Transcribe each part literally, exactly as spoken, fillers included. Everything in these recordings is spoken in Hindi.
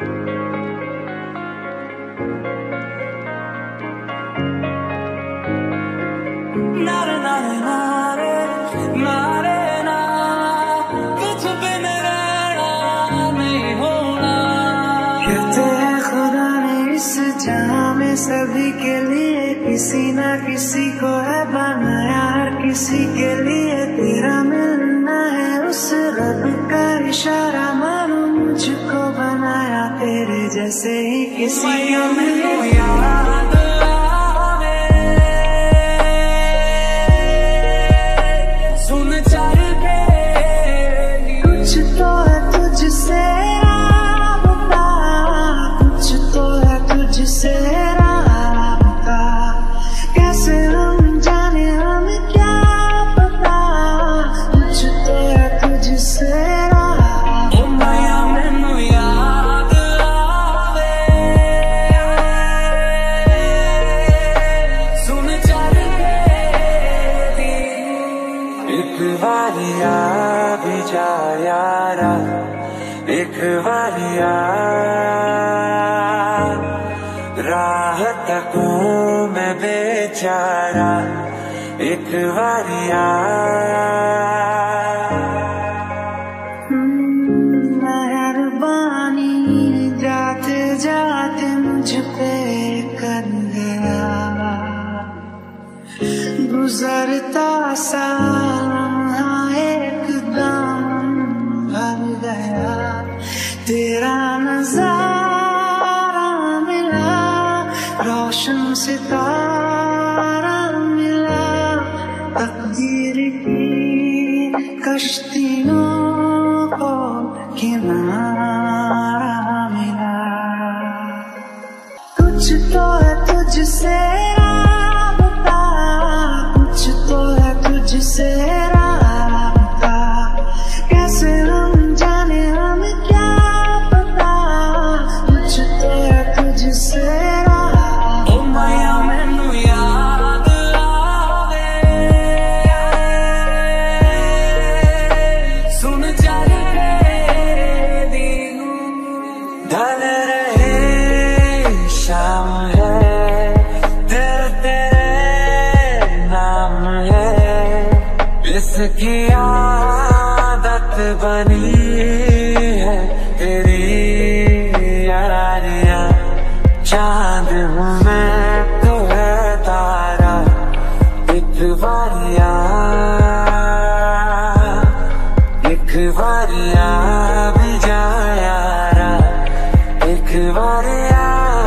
नारे नारे नारे नारे ना कुछ बिन रहना नहीं होना। कहते हैं खुदा ने इस जहां में सभी के लिए किसी ना किसी को है बनाया, हर किसी के लिए तेरा मिलना है उस रब का इशारा। मानो मुझको बनाया तेरे जैसे ही किसी को मिले याद एक बारिया राह तकूं मैं बेचारा, एक बारिया मेहरबानी जाते जाते मुझ पे कर गया, गुजरता सा एकदम भर गया। तेरा नजारा मिला, रोशन सितारा मिला, तकदीर की कश्तियों को किनारा मिला। कुछ तो है तुझसे राबता, कुछ तो है तुझसे राबता, कैसे हम जाने हम क्या पता, कुछ तो है तुझसे राबता। ओ माया मैनू याद आवे, सुन चल दी ढल रहे शाम है, तेरे तेरे नाम है, इसकी आदत बनी है तेरी यारियां। चांद हूँ मैं तो है तारा, एक बारिया एक बारिया भी जा यारा, एक बारिया।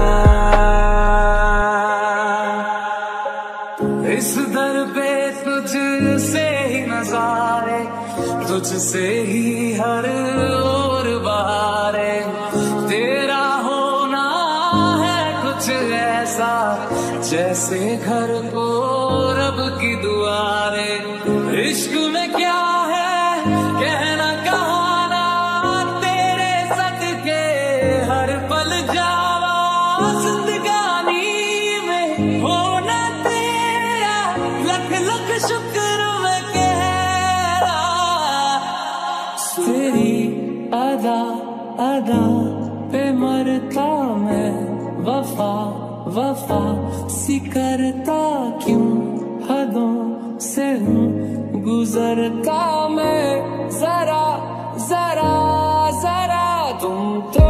इस दर पे तुझसे ही नजारे, तुझसे ही हर ओर बहारे, तेरा होना है कुछ ऐसा जैसे घर को रब की दुआरे। इश्क में क्या है कहना कहाना, तेरे सदके हर पल जावा, जिंदगानी में होना तेरा लख लख शुक्र मैं कह रहा। तेरी अदा अदा पे मरता मैं, वफा वफा सी करता क्यों, हदों से हूँ गुजरता मैं, जरा जरा जरा तुम तो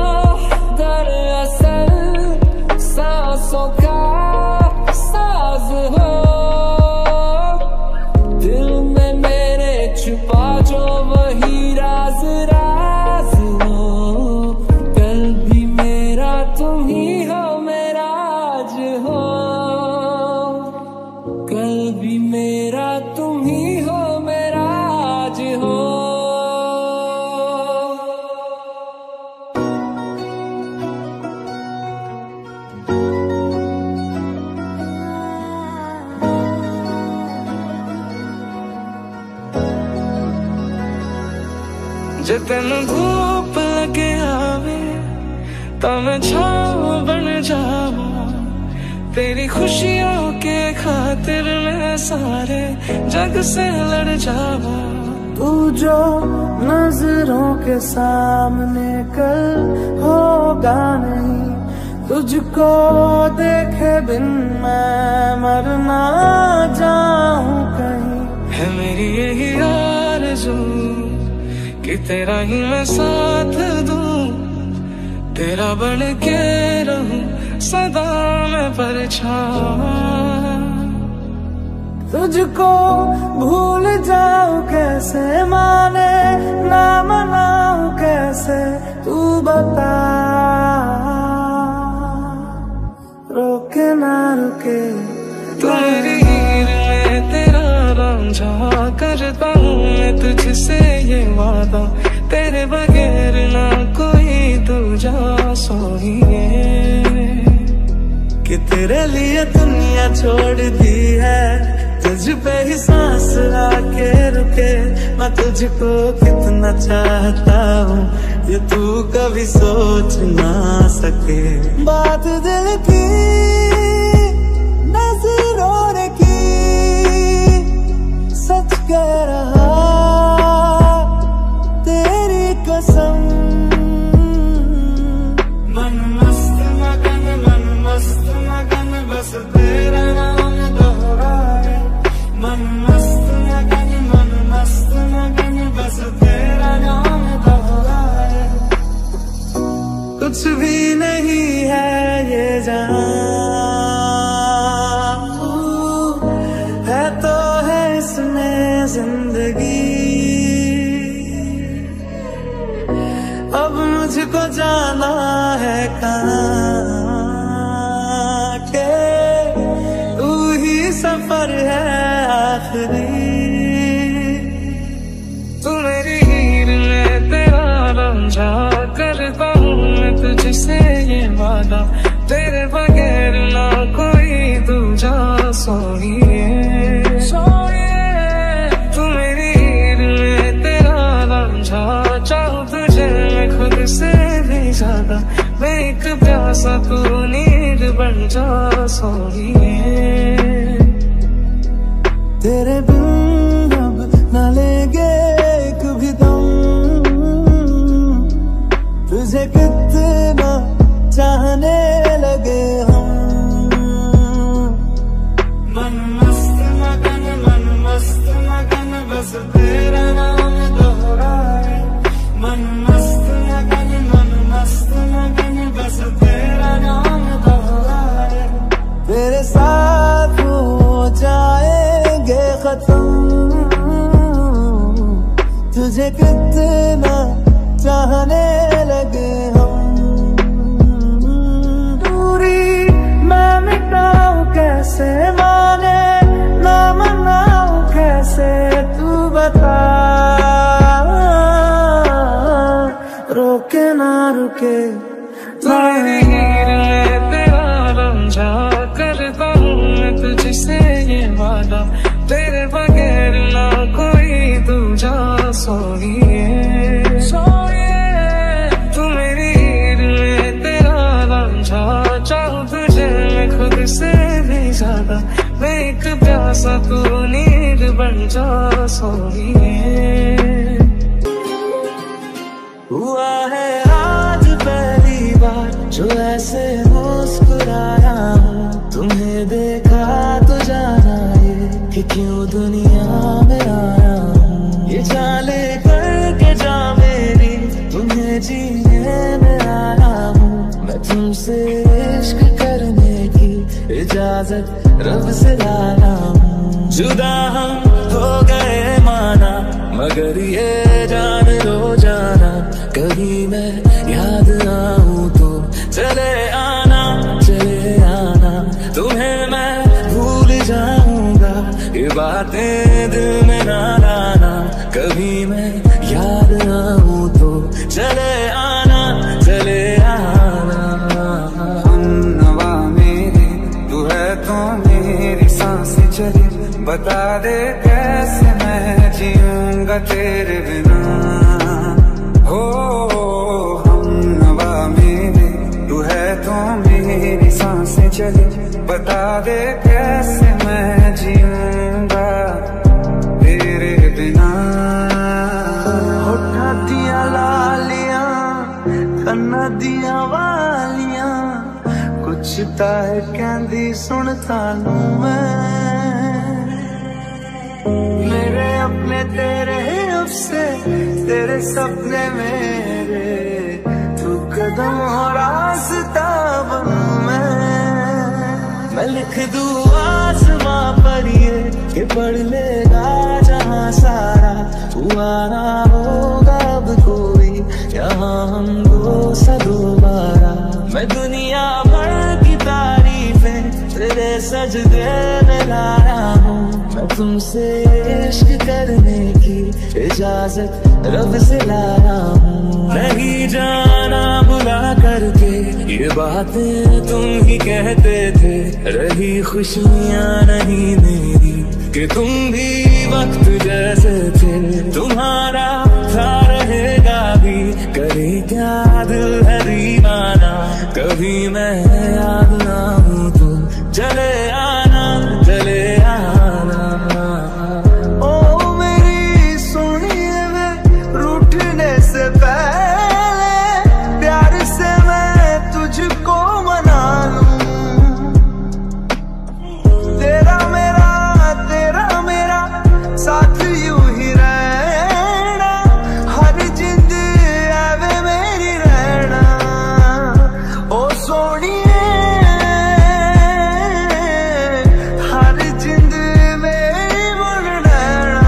दरअसल सांसों का साज हो, दिल में मेरे छुपा जो वही राज राज हो। कल भी मेरा तुम ही हो, मेरा आज हो, कल भी मेरा तुम ही हो, मेरा आज हो। जे तेन धूप लगे आवे तो मैं छाँव बन जावा, तेरी खुशियों के खातिर मैं सारे जग से लड़ जावा। तू जो नजरों के सामने कल हो होगा नहीं, तुझको देखे बिन मैं मर ना जाऊं कहीं। है मेरी यही आरज़ू कि तेरा ही मैं साथ दूं, तेरा बन के रहूं सदा मैं परछावां। तुझको भूल जाऊं कैसे, माने ना मनाऊं कैसे, तू बता। रोके ना रुके तू मेरी हीर में तेरा रांझा, करता हूँ मैं तुझसे ये वादा, तेरे बगैर ना कोई दूजा सोइए। कि तेरे लिए दुनिया छोड़ दी है, तुझ पे ही सांस आके रुके। मैं तुझको कितना चाहता हूँ ये तू कभी सोच ना सके। बात दिल की नजरों की सच कह रहा, तेरी कसम। मन मस्त मगन, मन मस्त मगन, बस तेरा नाम दोहराए। मन मस्त मगन, मन मस्त मगन, बस तेरा नाम दोहराए। कुछ भी नहीं है ये जान, है तो है इसमें जिंदगी। अब मुझको जाना है कहाँ के, तू ही सफर है आखिरी। तू मेरी हीर में तेरा रांझा, करता हूँ मैं तुझसे ये वादा, तेरे बगैर ना कोई दूजा सोइए। तू मेरी हीर में तेरा रांझा, चाहूँ तुझे मैं खुद से भी ज्यादा, मैं एक प्यासा तू नीर बन जा सोइए। तेरे बिन अब न लेंगे एक भी दम, तुझे कितना चाहने लगे हम। मन मस्त मगन, मन मस्त मगन, बस तेरा नाम दोहराए। मन मस्त मगन, मन मस्त मगन, बस तेरा नाम दोहराए। तेरे साथ हो जाएंगे खत्म, तुझे कितना चाहने लगे हम। दूरी मैं मिटाऊं कैसे, माने ना मनाऊं कैसे, तू बता। रोके ना रुके तेरी हीर में तेरा रांझा, करता हूँ मैं तुझसे ये वादा, तेरे बगैर ना कोई दूजा सोइए। तू मेरी हीर में तेरा रांझा, चाहूँ तुझे मैं खुद से भी ज्यादा, मैं एक प्यासा तू नीर बन जा सोइए। हुआ है आज पहली बार जो ऐसे मुस्कुराया हूँ, तुम्हें देखा तो जाना ये कि क्यों दुनिया में आया हूँ। ये जाले करके जा मेरी, तुम्हें जीने में आया हूँ। मैं तुमसे इश्क करने की इजाजत रब से लाया हूँ। जुदा हम हो गए माना, मगर ये जान लो जाना, कभी मैं याद आऊं तो चले आना, चले आना। तुम्हें मैं भूल जाऊंगा, ये बातें दिल में ना लाना, कभी मैं याद आऊं तो चले आना, चले आना। हमनवा मेरी तू है तो मेरी सांसें चली, बता दे कैसे मैं जीऊंगा तेरे बिना। हो हमनवा मेरी तू है तो मेरी सांसें चली, बता दे कैसे मैं जीऊंगा तेरे बिना। उठातियां लालियां कन्ना दिया वालियां कुछ ताए कहंदी सुनता लूं मैं। मेरे अपने तेरे अब से तेरे सपने मेरे, तू कदम और रास्ता बनूं मैं। मैं लिख दूं आसमां पर ये कि पढ़ लेगा जहां सारा, हुआ ना होगा अब कोई यहाँ हम दो सा दोबारा। मैं दुनिया भर की तारीफें तेरे सजदे में लाया हूँ, मैं तुमसे इश्क करने की इजाजत रब से लाया हूँ। नहीं जाना बुला करके ये बातें तुम ही कहते थे, रही खुशियाँ नहीं मेरी कि तुम भी वक्त जैसे थे। तुम्हारा था रहेगा भी, करे क्या दिल है दीवाना, कभी मैं याद ना हूँ तो चले आना चले आना। ओ मेरी सुनिए वे रूठने से पहले प्यार से मैं तुझको मना लूं। तेरा मेरा तेरा मेरा साथ यूं ही रहना, हर जिंद आवे मेरी रहना। ओ सोनिए हर जिंद मेरी बन रहना।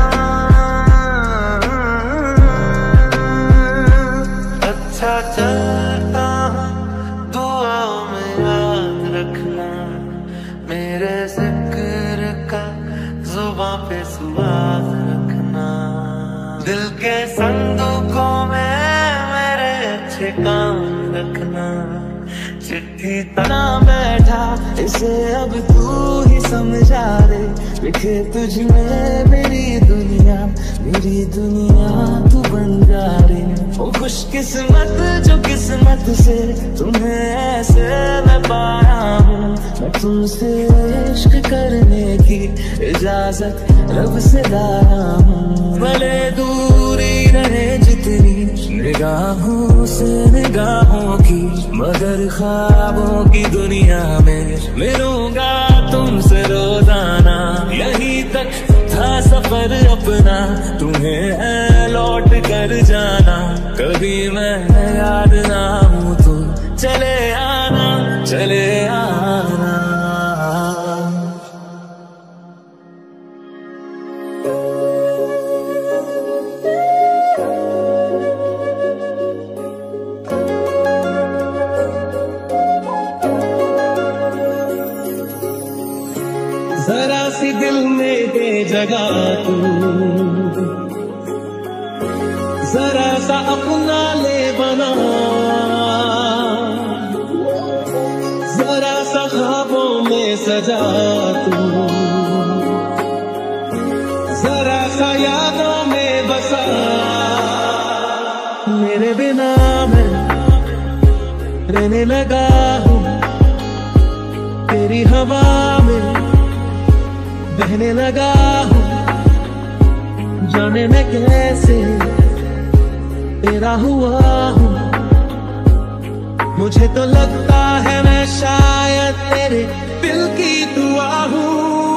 अच्छा चलता दुआओं में याद रखना, मेरे जिक्र का जुबां पे सुवाद रखना। दिल के संदूकों में मेरे अच्छे काम रखना, चिट्ठी तना बैठा इसे अब तू ही समझा दे। लिखे तुझ में मेरी दुनिया मेरी दुनिया तू बन जा रे। ओ खुशकिस्मत जो किस्मत से तुम्हें ऐसे मैं पाया हूँ, मैं तुमसे इश्क करने की इजाजत रब से लाया हूँ। भले दूरी रहे जितनी निगाहों से निगाहों की, मगर ख्वाबों की दुनिया में मिलूंगा तुमसे रोजाना। यहीं तक था सफर अपना, तुम्हें है लौट कर जाना, कभी मैं याद ना हूँ तो चले आना चले आना। जरा सी दिल में दे जगह तू, जरा सा अपना ले बना, जरा सा ख्वाबों में सजा तू, जरा सा यादों में बसा। मेरे बिना मैं रहने लगा हूँ, तेरी हवा में बहने लगा हूँ, जाने मैं कैसे तेरा हुआ हूँ। मुझे तो लगता है मैं शायद तेरे दिल की दुआ हूँ।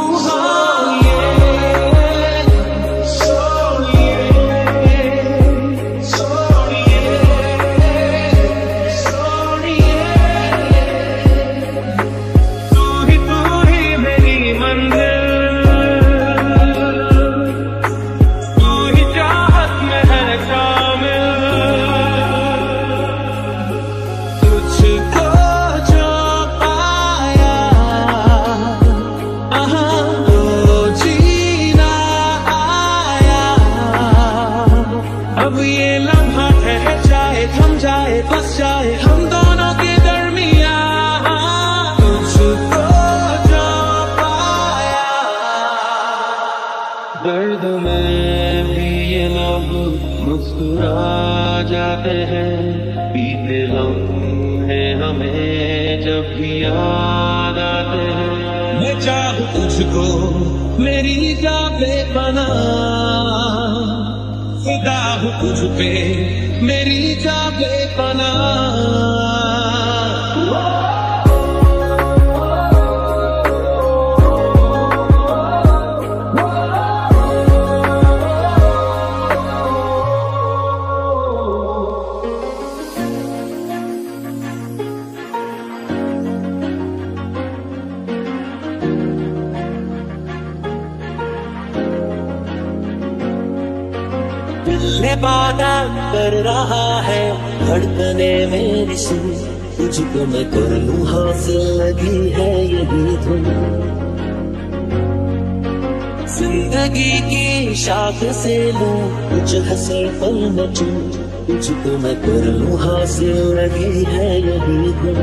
अब ये लम्हा ठहर जाए, थम जाए, बस जाए हम दोनों के दरमिया, तुझको जो पाया। दर्द में भी ये लोग मुस्कुरा जाते हैं, बीते लम्हे हमें जब भी याद आते हैं। मैं चाहूँ तुझको मेरी जान पे बना, फिदा हूँ तुझ पे मेरी जागे पना। दिल वादा कर रहा है धड़कने मेरी सुन, तुझको मैं कर लूं हासिल लगी है यही धुन। जिंदगी की शाख से लूं कुछ हंसे पल न चूं, तुझको मैं कर लूं हासिल लगी है यही धुन।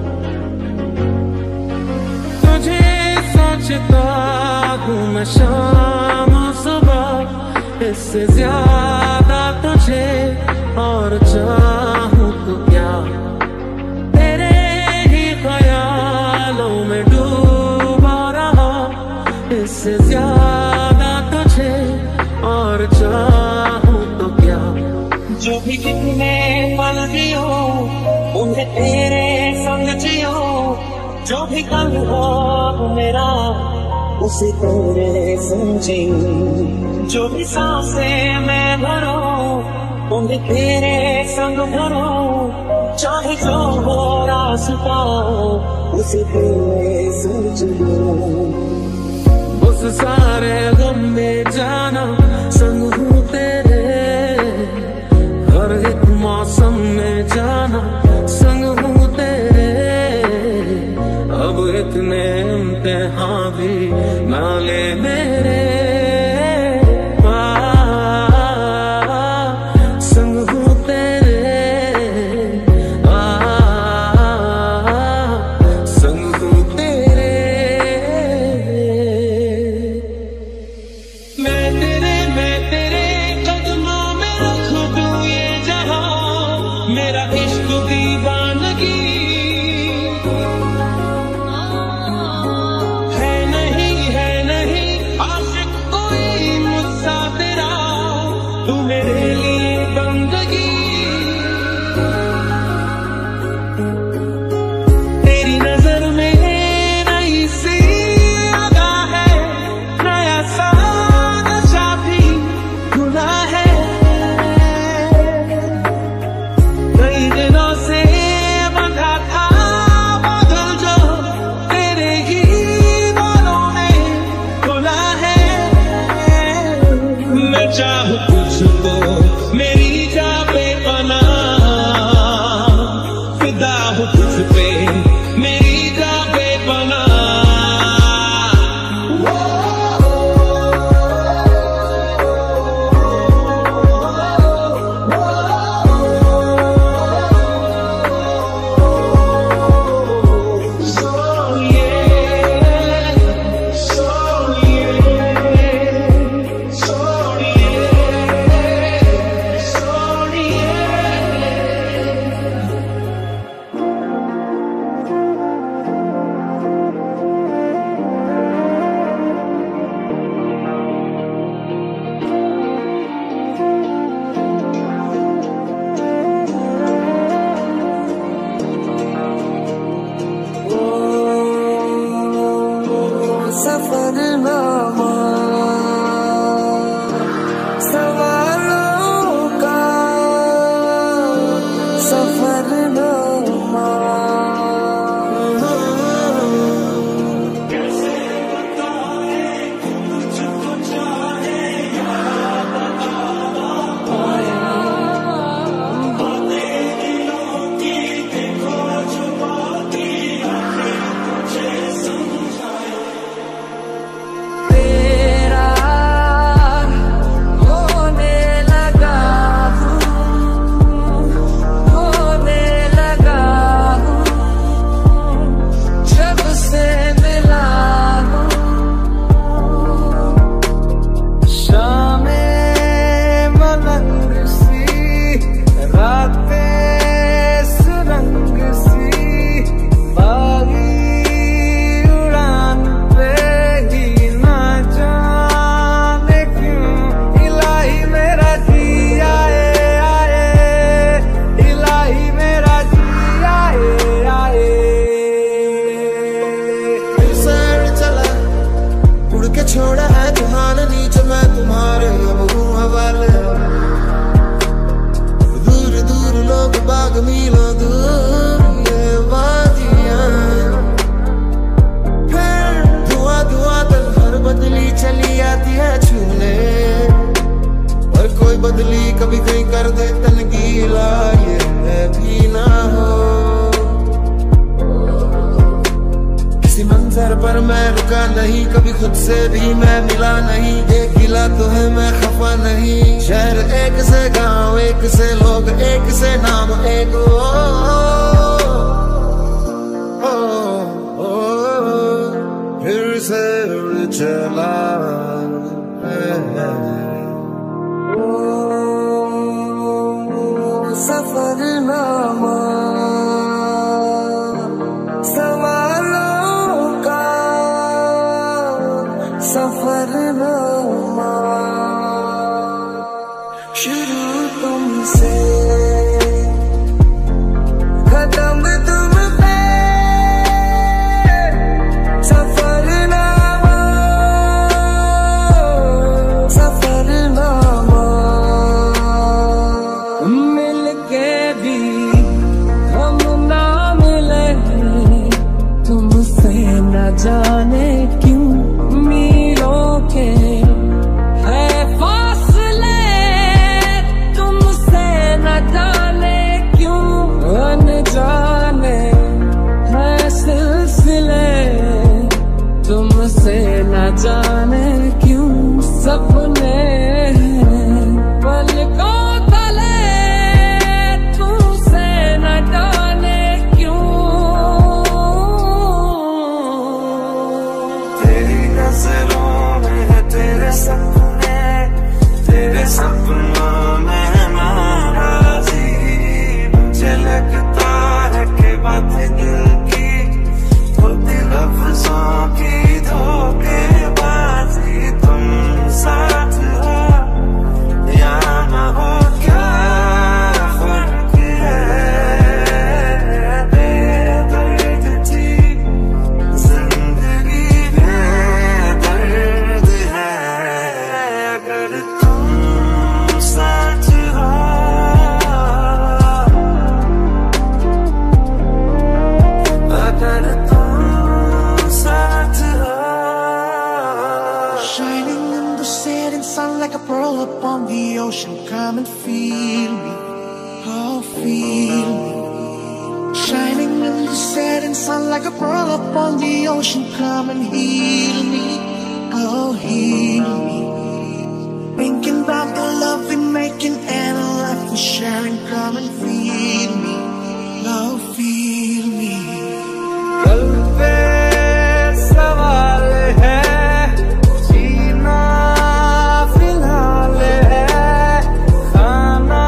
तुझे सोचता हूँ मैं शाम सुबह, इससे ज्यादा तुझे और चाहूं तो क्या। तेरे ही ख्यालों में डूबा रहा, इससे ज्यादा तुझे और चाहूं तो क्या। जो भी कितने पल जियो उन्हें तेरे संग जियो, जो भी कल हो मेरा उसे तेरे समझी। जो भी सांसें मैं भरूं उन्हें तेरे संग भरूं, चाहे जो हो रास्ता उसे तेरे सोच लूं। उस सारे गम में जाना संग हूँ तेरे, हर एक मौसम में जाना संग हूँ तेरे। अब इतने इम्तिहान भी ना ले मेरे, मेरा इश्क दीवानगी है नहीं है नहीं, आशिक कोई मुझसा तेरा, तू मेरे लिए बंदगी। तेरी नजर में नई सी अदा है, नया सा नशा भी गुनाह है। कई दिनों से लाख मीलों दूर ये वादियां, फिर धुआं धुआं तक हर बदली चली आती है छूने, और कोई बदली कभी कहीं कर दे तन गीला, ये भी ना हो। किसी मंजर पर मैं रुका नहीं, कभी खुद से भी मैं मिला नहीं, एक गिला तो है मैं खफा नहीं। शहर एक से गांव, एक से लोग, एक से नाम, एक ओ, ओ, ओ, ओ, फिर से उड़ चला सफरनामा सवालों का सफरनामा, शुरू तुमसे खत्म तुम पे, सफरनामा सफरनामा। मिल के भी हम ना मिले, तुमसे न जाने क्यों मीलों के है फासले, तुमसे न जाने क्यों अनजाने है सिलसिले, तुमसे न जाने क्यों सपने पलकों तले, तुमसे न जाने क्यों। तेरी नजरों में है तेरे सपने, तेरे सपनों में है नाराजी, मुझे लगता है कि बातें दिल की होती लफ्जों की धोखेबाजी। तुम साथ हो या ना हो, क्या फर्क है, बेदर्द थी जिंदगी में दर्द है, अगर तुम साथ हो, अगर तुम साथ हो। Shining in the setting sun like a pearl upon the ocean, come and feel me, oh feel me. Shining in the setting sun like a pearl upon the ocean, come and heal me, oh heal me. Thinking about the love we're making and a life we're sharing, come and feel me, oh feel me. कल पे सवाल है, जीना फिलहाल है, खाना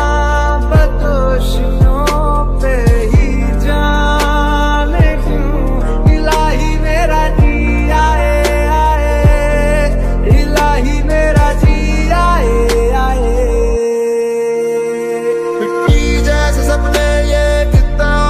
बदोशियों पे ही जाने क्यों। इलाही मेरा जी आए आए, इलाही मेरा जी आए आए। मिट्टी जैसे सपने ये कितना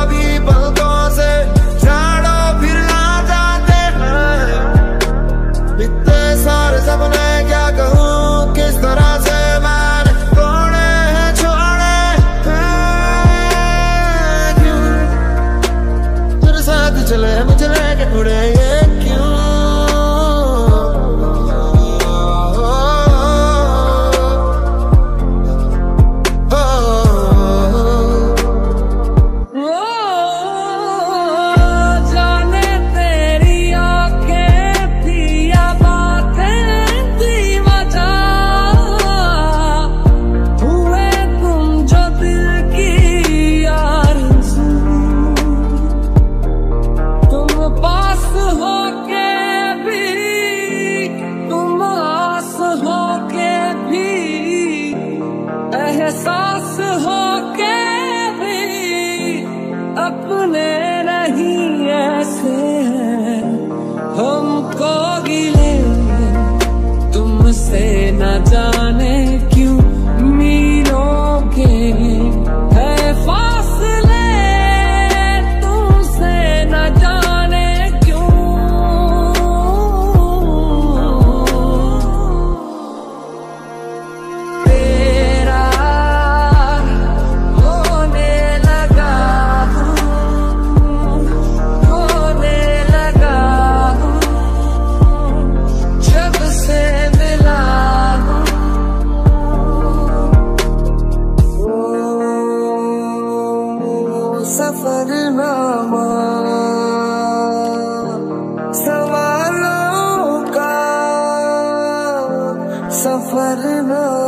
वरना